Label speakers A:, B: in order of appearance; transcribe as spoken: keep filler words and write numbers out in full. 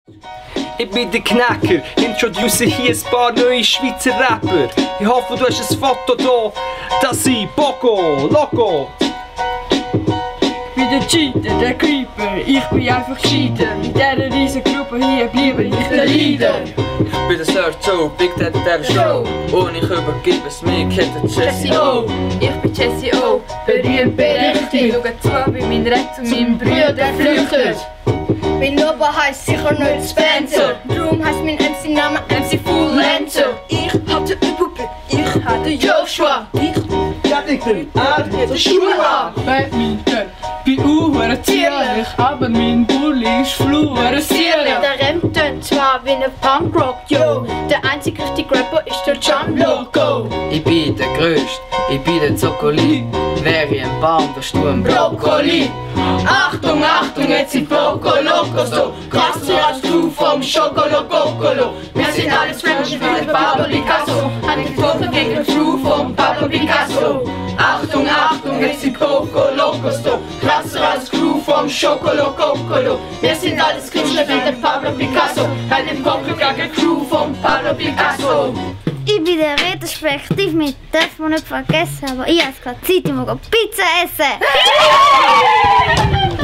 A: Ich bin der Knacker, introduce hier ein paar neue Schweizer Rapper. Ich hoffe, du hast ein Foto da, das sind Boko, Loco.
B: Ich bin der Cheater, der Creeper, ich bin einfach gescheiter. In dieser riesen Gruppe hier bleibe ich der Leader.
C: Ich bin der Sir Joe, Big Daddy der Show. Und ich übergebe es mir, ich hätte Jesse O.
D: Ich bin Jesse O, berühmt, berechtigt. Schaut zu, wie mein Red zu meinem Bruder flüchtet.
E: Mein Opa heisst sicher nicht Spencer. Darum heisst mein M C-Name M C Full Lancer.
D: Ich hatte Übel, ich hatte
E: Joshua.
A: Ich hab nicht den Erd,
E: Der Schuhe an.
B: Badminton, bin auch zierlich, aber mein Bulli ist fluorescierlich.
E: Der Rem tönt zwar wie ein Punkrock, yo. Der einzige richtige Rapper ist der John Loco.
C: Ich bin der Größte, ich bin der Zocoli. Wäre ich ein Baum, wärst du ein Brokkoli.
E: Achtung, Achtung, jetzt sind Poco Locos so. Krasser als du vom Schokolokokolo. Wir sind alles Rapper wie der Pablo Picasso. Hat gefochten gegen den Crew vom Pablo Picasso. Achtung, Achtung, jetzt sind Poco Locos so. Krasser als Crew vom Schokolokokolo. Wir sind alles Künstler wie der Pablo Picasso. Hat den Poco gegen den Crew vom Pablo Picasso.
F: Ich bin der Retrospektiv mit, darf man nicht vergessen, aber ich habe gerade Zeit, ich muss Pizza essen.